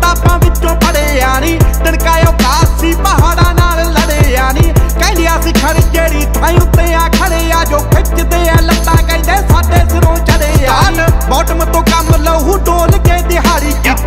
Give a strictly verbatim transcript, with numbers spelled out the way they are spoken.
किताबां विचों पढ़िया नी, तिनकायो कासी पहाड़ां नाल लड़िया नी। कहंदियां सी खड़ जेड़ी थां उत्ते आ खड़े आ, जो खिचदे आ लत्तां कहंदे साडे